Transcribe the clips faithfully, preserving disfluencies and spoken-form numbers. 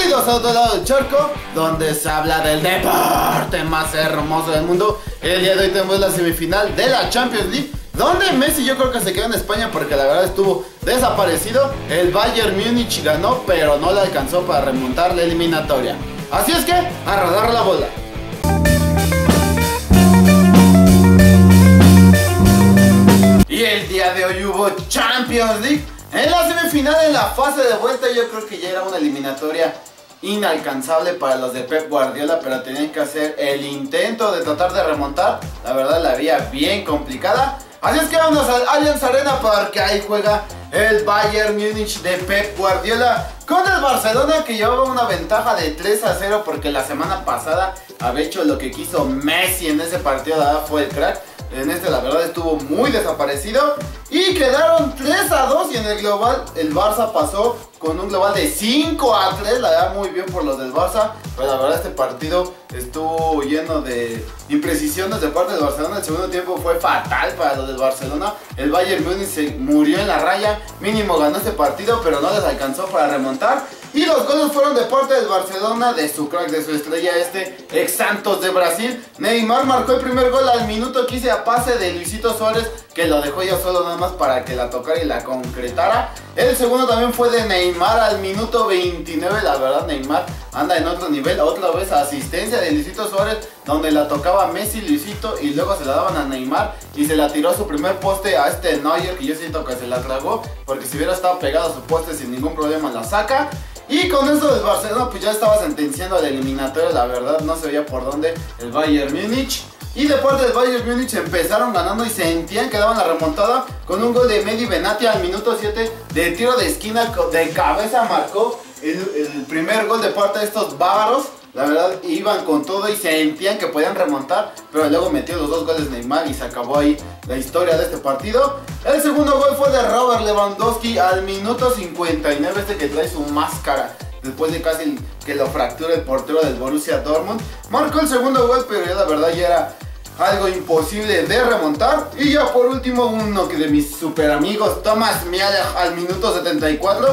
Bienvenidos a otro lado del charco, donde se habla del deporte más hermoso del mundo. El día de hoy tenemos la semifinal de la Champions League, donde Messi yo creo que se quedó en España porque la verdad estuvo desaparecido. El Bayern Múnich ganó, pero no le alcanzó para remontar la eliminatoria. Así es que, a rodar la bola. Y el día de hoy hubo Champions League. En la semifinal, en la fase de vuelta, yo creo que ya era una eliminatoria inalcanzable para los de Pep Guardiola, pero tenían que hacer el intento de tratar de remontar. La verdad la había bien complicada. Así es que vamos al Allianz Arena porque ahí juega el Bayern Múnich de Pep Guardiola con el Barcelona, que llevaba una ventaja de tres a cero porque la semana pasada había hecho lo que quiso Messi en ese partido. La verdad fue el crack. En este la verdad estuvo muy desaparecido y quedaron tres a dos, y en el global el Barça pasó con un global de cinco a tres. La verdad muy bien por los del Barça, pero la verdad este partido estuvo lleno de imprecisiones de parte del Barcelona. El segundo tiempo fue fatal para los del Barcelona. El Bayern Múnich se murió en la raya, mínimo ganó este partido, pero no les alcanzó para remontar. Y los goles fueron de parte del Barcelona, de su crack, de su estrella, este ex Santos de Brasil. Neymar marcó el primer gol al minuto quince a pase de Luisito Suárez, que lo dejó ya solo nada más para que la tocara y la concretara. El segundo también fue de Neymar al minuto veintinueve. La verdad Neymar anda en otro nivel. Otra vez asistencia de Luisito Suárez, donde la tocaba Messi, Luisito, y luego se la daban a Neymar y se la tiró a su primer poste a este Neuer, que yo siento que se la tragó, porque si hubiera estado pegado a su poste sin ningún problema la saca. Y con eso del Barcelona pues ya estaba sentenciando al eliminatorio. La verdad no se veía por dónde el Bayern Múnich. Y de parte del Bayern Múnich empezaron ganando y sentían que daban la remontada con un gol de Mehdi Benatia al minuto siete de tiro de esquina. De cabeza marcó el, el primer gol de parte de estos bávaros. La verdad iban con todo y sentían que podían remontar, pero luego metió los dos goles Neymar y se acabó ahí la historia de este partido. El segundo gol fue de Robert Lewandowski al minuto cincuenta y nueve, este que trae su máscara después de casi que lo fractura el portero del Borussia Dortmund. Marcó el segundo gol, pero ya la verdad ya era algo imposible de remontar. Y ya por último uno que de mis super amigos, Thomas Müller, al minuto setenta y cuatro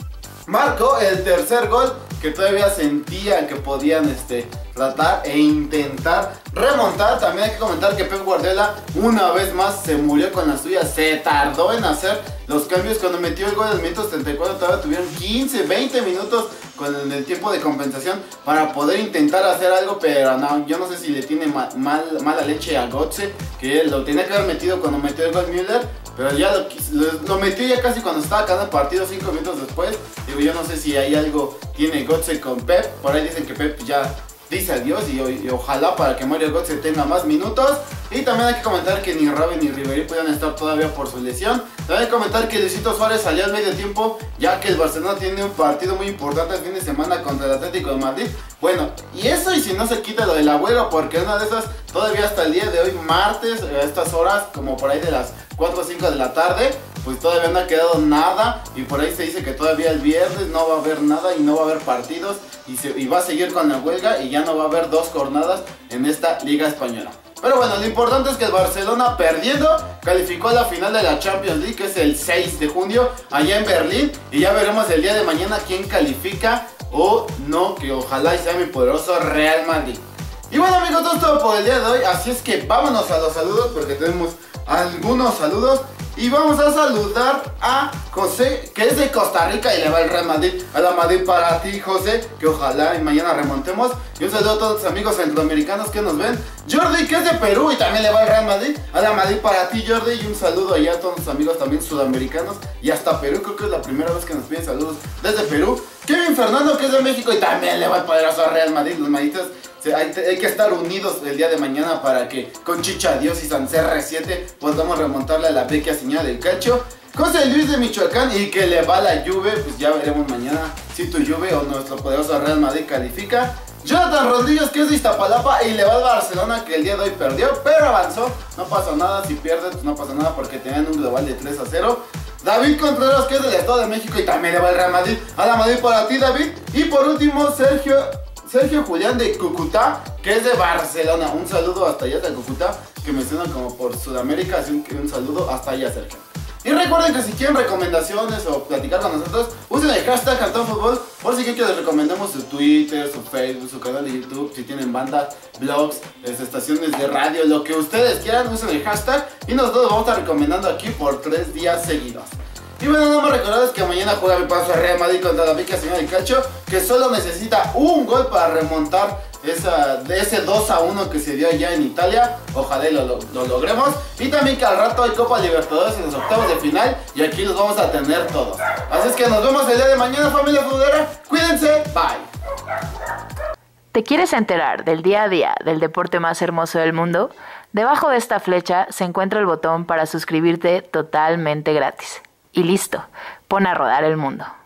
marcó el tercer gol, que todavía sentían que podían este, tratar e intentar remontar. También hay que comentar que Pep Guardiola una vez más se murió con la suya. Se tardó en hacer los cambios. Cuando metió el gol del minuto setenta y cuatro todavía tuvieron quince, veinte minutos con el tiempo de compensación para poder intentar hacer algo, pero no, yo no sé si le tiene mal, mal, mala leche a Götze, que él lo tenía que haber metido cuando metió el gol Müller, pero ya lo, lo, lo metió ya casi cuando estaba acabando el partido, cinco minutos después. Digo, yo no sé si hay algo tiene Götze con Pep. Por ahí dicen que Pep ya dice adiós y, y ojalá para que Mario Götze tenga más minutos. Y también hay que comentar que ni Robben ni Ribéry pueden estar todavía por su lesión. También hay que comentar que Luisito Suárez salió al medio tiempo, ya que el Barcelona tiene un partido muy importante el fin de semana contra el Atlético de Madrid. Bueno, y eso y si no se quita lo del Agüero, porque una de esas todavía hasta el día de hoy, martes, a estas horas, como por ahí de las cuatro o cinco de la tarde, pues todavía no ha quedado nada. Y por ahí se dice que todavía el viernes no va a haber nada y no va a haber partidos, y, se, y va a seguir con la huelga y ya no va a haber dos jornadas en esta Liga Española. Pero bueno, lo importante es que el Barcelona, perdiendo, calificó a la final de la Champions League, que es el seis de junio, allá en Berlín. Y ya veremos el día de mañana quién califica o no, que ojalá sea mi poderoso Real Madrid. Y bueno amigos, todo es todo por el día de hoy. Así es que vámonos a los saludos, porque tenemos algunos saludos. Y vamos a saludar a José, que es de Costa Rica y le va el Real Madrid. A la Madrid para ti, José, que ojalá y mañana remontemos. Y un saludo a todos los amigos centroamericanos que nos ven. Jordi, que es de Perú y también le va el Real Madrid. A la Madrid para ti, Jordi. Y un saludo allá a todos los amigos también sudamericanos y hasta Perú. Creo que es la primera vez que nos piden saludos desde Perú. Kevin Fernando, que es de México y también le va el poderoso Real Madrid. Los maditas, hay, hay que estar unidos el día de mañana para que con Chicha Dios y San C R siete podamos remontarle a la vecchia señora del calcio. José Luis de Michoacán y que le va la Juve, pues ya veremos mañana si tu Juve o nuestro poderoso Real Madrid califica. Jonathan Rodríguez, que es de Iztapalapa y le va al Barcelona, que el día de hoy perdió, pero avanzó. No pasa nada, si pierdes pues no pasa nada porque tenían un global de tres a cero. David Contreras, que es del Estado de México y también le va el Real Madrid. A la Madrid para ti, David. Y por último, Sergio Sergio Julián de Cúcuta, que es de Barcelona. Un saludo hasta allá de Cúcuta, que me suena como por Sudamérica, así que un saludo hasta allá, Sergio. Y recuerden que si quieren recomendaciones o platicar con nosotros, usen el hashtag CantónFútbol por si quieren que les recomendemos su Twitter, su Facebook, su canal de YouTube, si tienen bandas, blogs, estaciones de radio, lo que ustedes quieran, usen el hashtag y nosotros lo vamos a estar recomendando aquí por tres días seguidos. Y bueno, no me recordarles que mañana juega mi paso Real Madrid contra la Vica Señora del Calcio, que solo necesita un gol para remontar esa, de ese dos a uno que se dio allá en Italia. Ojalá lo, lo, lo logremos. Y también que al rato hay Copa Libertadores en los octavos de final y aquí los vamos a tener todos. Así es que nos vemos el día de mañana, familia futbolera. Cuídense, bye. ¿Te quieres enterar del día a día del deporte más hermoso del mundo? Debajo de esta flecha se encuentra el botón para suscribirte totalmente gratis. Y listo, pon a rodar el mundo.